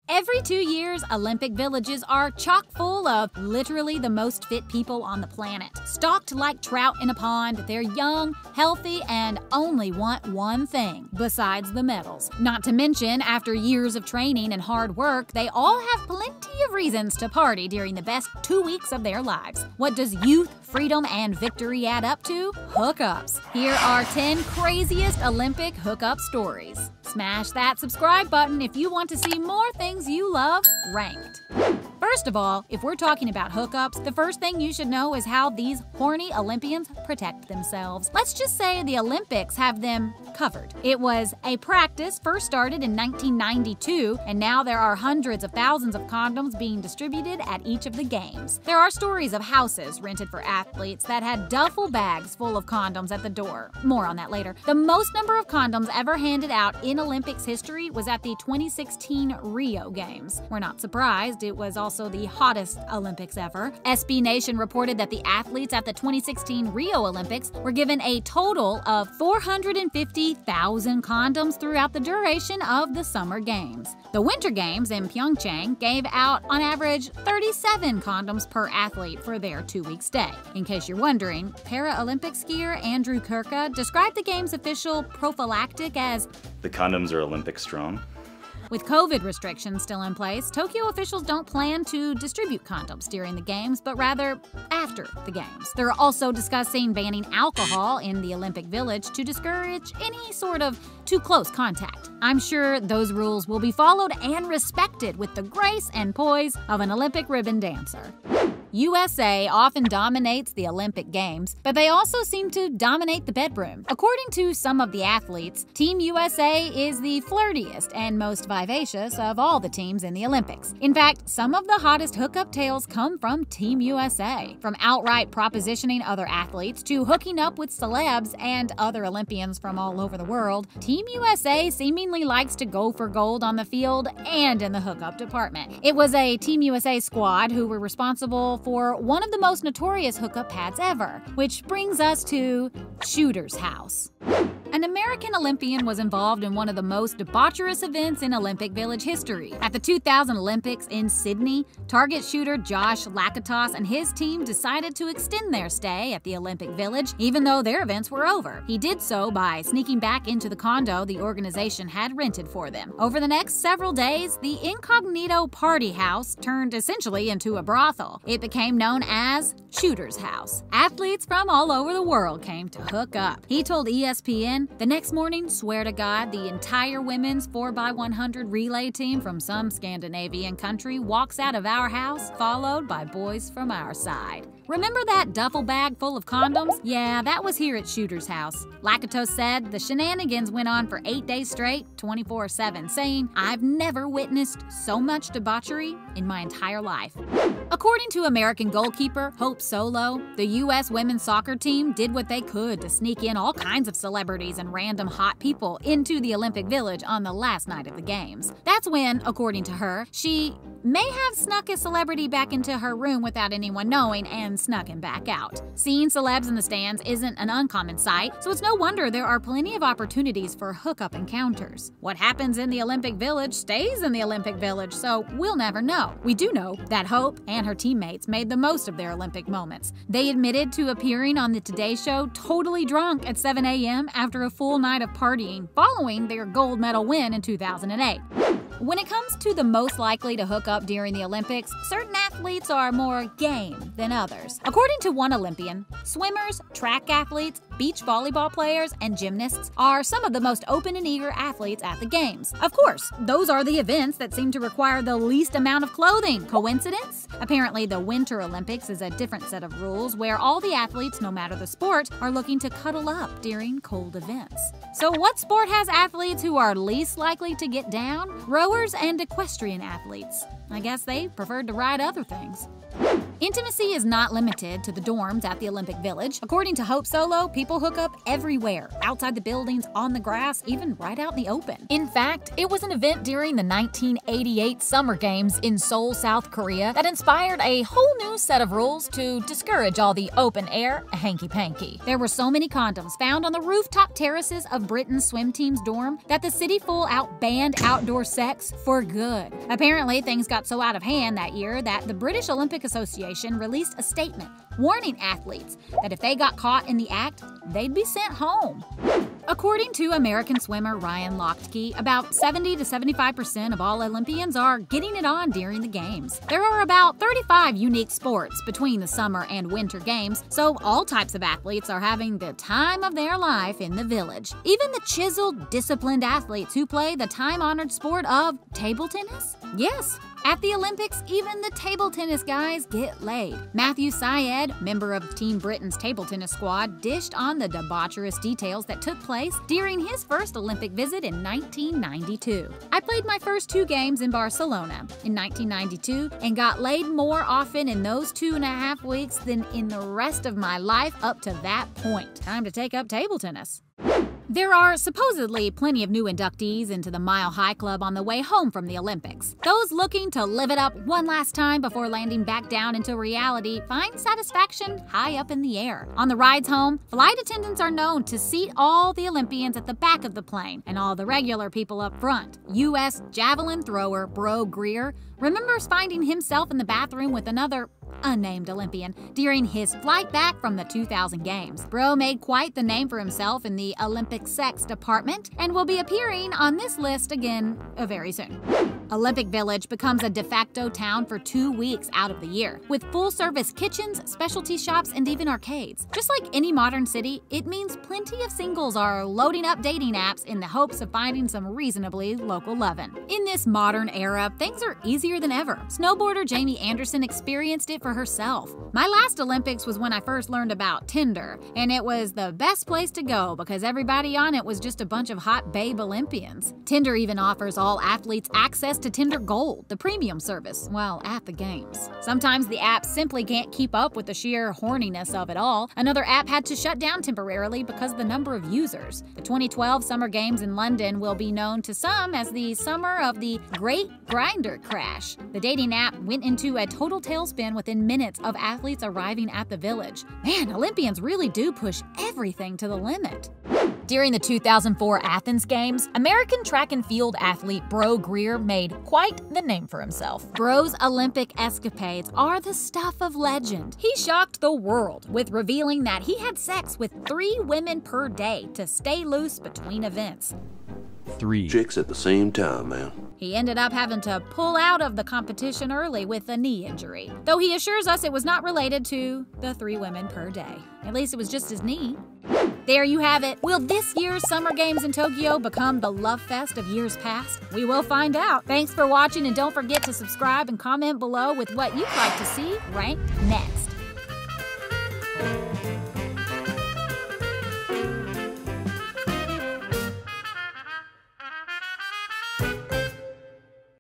Every 2 years, Olympic villages are chock full of literally the most fit people on the planet. Stocked like trout in a pond, they're young, healthy, and only want one thing besides the medals. Not to mention, after years of training and hard work, they all have plenty of reasons to party during the best 2 weeks of their lives. What does youth, freedom, and victory add up to? Hookups. Here are 10 craziest Olympic hookup stories. Smash that subscribe button if you want to see more things you love ranked. First of all, if we're talking about hookups, the first thing you should know is how these horny Olympians protect themselves. Let's just say the Olympics have them covered. It was a practice first started in 1992, and now there are hundreds of thousands of condoms being distributed at each of the games. There are stories of houses rented for athletes that had duffel bags full of condoms at the door. More on that later. The most number of condoms ever handed out in Olympics history was at the 2016 Rio Games. We're not surprised, it was also the hottest Olympics ever. SB Nation reported that the athletes at the 2016 Rio Olympics were given a total of 450,000 condoms throughout the duration of the Summer Games. The Winter Games in Pyeongchang gave out, on average, 37 condoms per athlete for their 2-week stay. In case you're wondering, Paralympic skier Andrew Kurka described the game's official prophylactic as, "The condoms are Olympic strong." With COVID restrictions still in place, Tokyo officials don't plan to distribute condoms during the games, but rather after the games. They're also discussing banning alcohol in the Olympic Village to discourage any sort of too close contact. I'm sure those rules will be followed and respected with the grace and poise of an Olympic ribbon dancer. USA often dominates the Olympic Games, but they also seem to dominate the bedroom. According to some of the athletes, Team USA is the flirtiest and most vivacious of all the teams in the Olympics. In fact, some of the hottest hookup tales come from Team USA. From outright propositioning other athletes to hooking up with celebs and other Olympians from all over the world, Team USA seemingly likes to go for gold on the field and in the hookup department. It was a Team USA squad who were responsible for one of the most notorious hookup pads ever, which brings us to Shooter's House. An American Olympian was involved in one of the most debaucherous events in Olympic Village history. At the 2000 Olympics in Sydney, target shooter Josh Lakatos and his team decided to extend their stay at the Olympic Village, even though their events were over. He did so by sneaking back into the condo the organization had rented for them. Over the next several days, the incognito party house turned essentially into a brothel. It became known as Shooter's House. Athletes from all over the world came to hook up. He told ESPN, "The next morning, swear to God, the entire women's 4x100 relay team from some Scandinavian country walks out of our house, followed by boys from our side." Remember that duffel bag full of condoms? Yeah, that was here at Shooter's House. Lakatos said the shenanigans went on for 8 days straight, 24/7, saying, "I've never witnessed so much debauchery in my entire life." According to American goalkeeper Hope Solo, the U.S. women's soccer team did what they could to sneak in all kinds of celebrities and random hot people into the Olympic Village on the last night of the games. That's when, according to her, she may have snuck a celebrity back into her room without anyone knowing and snuck him back out. Seeing celebs in the stands isn't an uncommon sight, so it's no wonder there are plenty of opportunities for hookup encounters. What happens in the Olympic Village stays in the Olympic Village, so we'll never know. We do know that Hope and her teammates made the most of their Olympic moments. They admitted to appearing on the Today Show totally drunk at 7 a.m. after a full night of partying following their gold medal win in 2008. When it comes to the most likely to hook up during the Olympics, certain athletes are more game than others. According to one Olympian, swimmers, track athletes, beach volleyball players, and gymnasts are some of the most open and eager athletes at the Games. Of course, those are the events that seem to require the least amount of clothing. Coincidence? Apparently, the Winter Olympics is a different set of rules where all the athletes, no matter the sport, are looking to cuddle up during cold events. So what sport has athletes who are least likely to get down? Rowers and equestrian athletes. I guess they preferred to ride other things. Intimacy is not limited to the dorms at the Olympic Village. According to Hope Solo, people hook up everywhere, outside the buildings, on the grass, even right out in the open. In fact, it was an event during the 1988 Summer Games in Seoul, South Korea that inspired a whole new set of rules to discourage all the open-air hanky-panky. There were so many condoms found on the rooftop terraces of Britain's swim team's dorm that the city full-out banned outdoor sex for good. Apparently, things got so out of hand that year that the British Olympic Association released a statement warning athletes that if they got caught in the act, they'd be sent home. According to American swimmer Ryan Lochte, about 70 to 75% of all Olympians are getting it on during the games. There are about 35 unique sports between the summer and winter games, so all types of athletes are having the time of their life in the village. Even the chiseled, disciplined athletes who play the time-honored sport of table tennis? Yes. At the Olympics, even the table tennis guys get laid. Matthew Syed, member of Team Britain's table tennis squad, dished on the debaucherous details that took place during his first Olympic visit in 1992. I played my first 2 games in Barcelona in 1992 and got laid more often in those 2.5 weeks than in the rest of my life up to that point. Time to take up table tennis. There are supposedly plenty of new inductees into the Mile High Club on the way home from the Olympics. Those looking to live it up one last time before landing back down into reality find satisfaction high up in the air. On the rides home, flight attendants are known to seat all the Olympians at the back of the plane and all the regular people up front. U.S. javelin thrower Bro Greer remembers finding himself in the bathroom with another unnamed Olympian during his flight back from the 2000 Games. Bro made quite the name for himself in the Olympic sex department and will be appearing on this list again very soon. Olympic Village becomes a de facto town for 2 weeks out of the year, with full-service kitchens, specialty shops, and even arcades. Just like any modern city, it means plenty of singles are loading up dating apps in the hopes of finding some reasonably local lovin'. In this modern era, things are easier than ever. Snowboarder Jamie Anderson experienced it for herself. My last Olympics was when I first learned about Tinder, and it was the best place to go because everybody on it was just a bunch of hot babe Olympians. Tinder even offers all athletes access to Tinder Gold, the premium service, while at the games. Sometimes the app simply can't keep up with the sheer horniness of it all. Another app had to shut down temporarily because of the number of users. The 2012 Summer Games in London will be known to some as the summer of the Great Grindr Crash. The dating app went into a total tailspin within minutes of athletes arriving at the village. Man, Olympians really do push everything to the limit. During the 2004 Athens Games, American track and field athlete Bro Greer made quite the name for himself. Bro's Olympic escapades are the stuff of legend. He shocked the world with revealing that he had sex with 3 women per day to stay loose between events. 3 chicks at the same time, man. He ended up having to pull out of the competition early with a knee injury, though he assures us it was not related to the 3 women per day. At least it was just his knee. There you have it. Will this year's Summer Games in Tokyo become the love fest of years past? We will find out. Thanks for watching, and don't forget to subscribe and comment below with what you'd like to see ranked next.